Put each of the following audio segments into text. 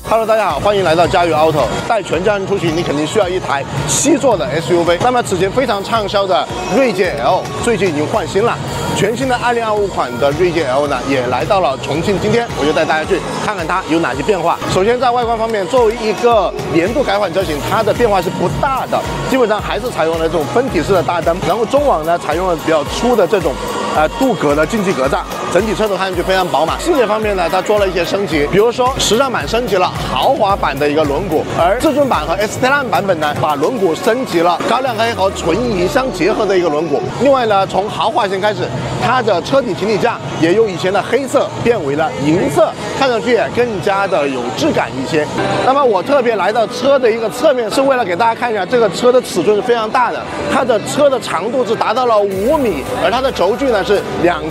Hello， 大家好，欢迎来到嘉裕 Auto。带全家人出行，你肯定需要一台7座的 SUV。那么此前非常畅销的锐界 L， 最近已经换新了，全新的2025款的锐界 L 呢，也来到了重庆。今天我就带大家去看看它有哪些变化。首先在外观方面，作为一个年度改款车型，它的变化是不大的，基本上还是采用了这种分体式的大灯，然后中网呢采用了比较粗的这种镀铬的进气格栅，整体车头看上去非常饱满。视觉方面呢，它做了一些升级，比如说时尚版升级了豪华版的一个轮毂，而至尊版和 S-Line 版本呢，把轮毂升级了高亮黑和纯银相结合的一个轮毂。另外呢，从豪华型开始，它的车体行李架也由以前的黑色变为了银色，看上去也更加的有质感一些。那么我特别来到车的一个侧面，是为了给大家看一下这个车的尺寸是非常大的，它的车的长度是达到了5米，而它的轴距呢是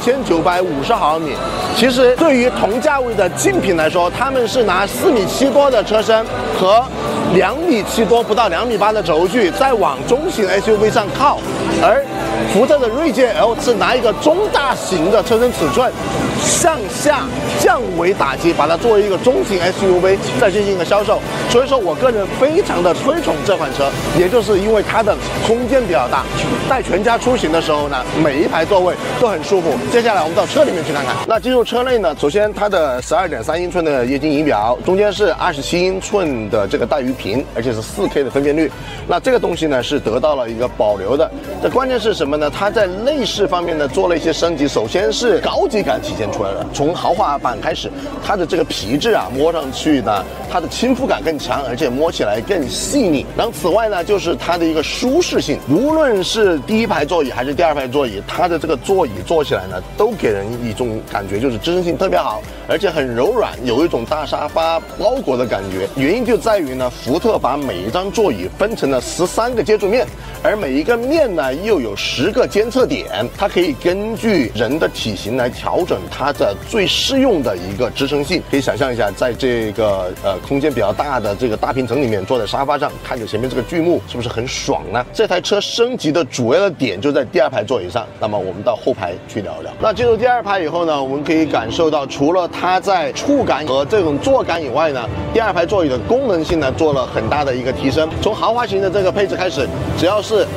2950毫米。其实对于同价位的竞品来说，他们是拿4.7米多的车身和2.7米多不到2.8米的轴距再往中型 SUV 上靠，而福特的锐界 L 是拿一个中大型的车身尺寸向下降维打击，把它作为一个中型 SUV 再进行一个销售。所以说我个人非常的推崇这款车，也就是因为它的空间比较大，带全家出行的时候呢，每一排座位都很舒服。接下来我们到车里面去看看。那进入车内呢，首先它的12.3英寸的液晶仪表，中间是27英寸的这个带鱼屏，而且是4K 的分辨率。那这个东西呢是得到了一个保留的。这关键是什么呢？它在内饰方面呢做了一些升级。首先是高级感体现出来了，从豪华版开始，它的这个皮质啊摸上去呢，它的亲肤感更强，而且摸起来更细腻。然后此外呢，就是它的一个舒适性，无论是第一排座椅还是第二排座椅，它的这个座椅坐起来呢，都给人一种感觉就是支撑性特别好，而且很柔软，有一种大沙发包裹的感觉。原因就在于呢，福特把每一张座椅分成了13个接触面，而每一个面呢又有10个监测点，它可以根据人的体型来调整它的最适用的一个支撑性。可以想象一下，在这个空间比较大的这个大平层里面，坐在沙发上看着前面这个剧目，是不是很爽呢？这台车升级的主要的点就在第二排座椅上。那么我们到后排去聊聊。那进入第二排以后呢，我们可以感受到，除了它在触感和这种坐感以外呢，第二排座椅的功能性呢做了很大的一个提升。从豪华型的这个配置开始，只要是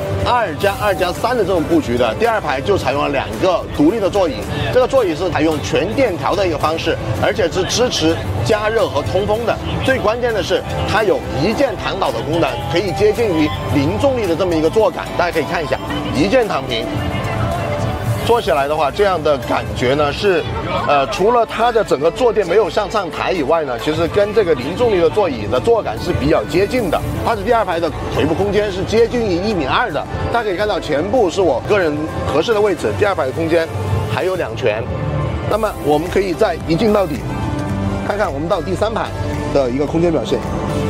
2+2+3的这种布局的，第二排就采用了2个独立的座椅。这个座椅是采用全电调的一个方式，而且是支持加热和通风的。最关键的是，它有一键躺倒的功能，可以接近于零重力的这么一个坐感。大家可以看一下，一键躺平。坐起来的话，这样的感觉呢是，除了它的整个坐垫没有向上抬以外呢，其实跟这个零重力的座椅的坐感是比较接近的。它的第二排的腿部空间是接近于1.2米的，大家可以看到前部是我个人合适的位置，第二排的空间还有2拳。那么我们可以再一镜到底，看看我们到第3排的一个空间表现。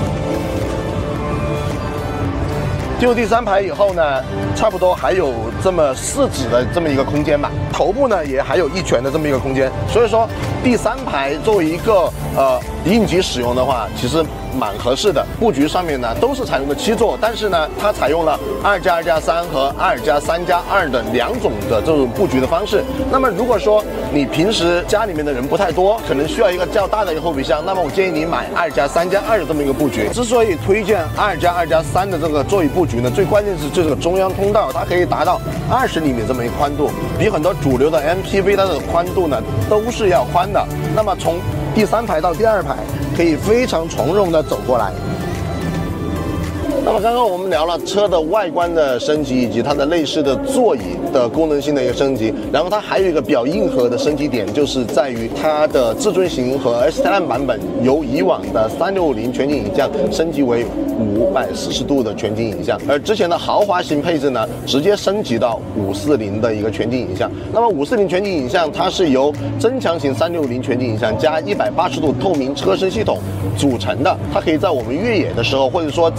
进入第3排以后呢，差不多还有这么4指的这么一个空间吧，头部呢也还有1拳的这么一个空间，所以说第3排作为一个应急使用的话，其实蛮合适的。布局上面呢都是采用的7座，但是呢它采用了2+2+3和2+3+2的2种的这种布局的方式。那么如果说你平时家里面的人不太多，可能需要一个较大的一个后备箱，那么我建议你买2+3+2的这么一个布局。之所以推荐2+2+3的这个座椅布局呢，最关键是这个中央通道，它可以达到20厘米这么一个宽度，比很多主流的 MPV 它的宽度呢都是要宽的。那么从第3排到第2排可以非常从容的走过来。那么刚刚我们聊了车的外观的升级，以及它的内饰的座椅的功能性的一个升级，然后它还有一个比较硬核的升级点，就是在于它的至尊型和 S-Line 版本由以往的360全景影像升级为540度的全景影像，而之前的豪华型配置呢，直接升级到540的一个全景影像。那么540全景影像它是由增强型360全景影像加180度透明车身系统组成的，它可以在我们越野的时候，或者说在一些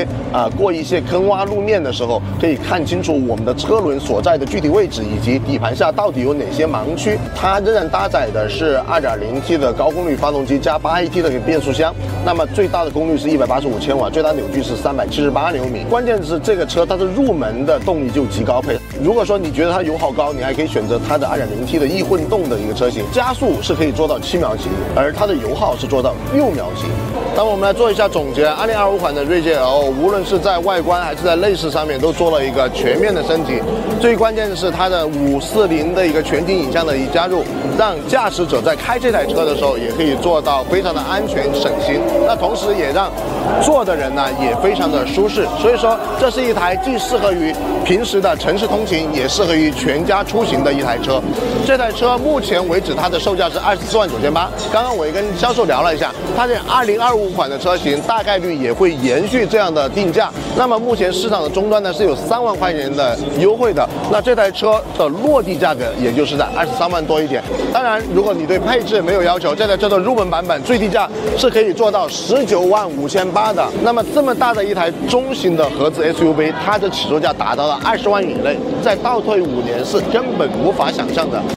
过一些坑洼路面的时候，可以看清楚我们的车轮所在的具体位置，以及底盘下到底有哪些盲区。它仍然搭载的是 2.0T 的高功率发动机加 8AT 的变速箱，那么最大的功率是185千瓦，最大扭矩是378牛米。关键是这个车它的入门的动力就极高配。如果说你觉得它油耗高，你还可以选择它的 2.0T 的易混动的一个车型，加速是可以做到7秒几，而它的油耗是做到6秒几。那么我们来做一下总结，2025款的锐界 L， 无论是在外观还是在内饰上面都做了一个全面的升级。最关键的是它的540的一个全景影像的一加入，让驾驶者在开这台车的时候也可以做到非常的安全省心。那同时也让坐的人呢也非常的舒适。所以说，这是一台既适合于平时的城市通勤，也适合于全家出行的一台车。这台车目前为止它的售价是24万9千8。刚刚我也跟销售聊了一下，它这2025款的车型大概率也会延续这样的定价。那么目前市场的终端呢是有3万块钱的优惠的，那这台车的落地价格也就是在23万多一点。当然，如果你对配置没有要求，这台车的入门版本最低价是可以做到19万5千8的。那么这么大的一台中型的合资 SUV， 它的起售价达到了20万以内，再倒退5年是根本无法想象的。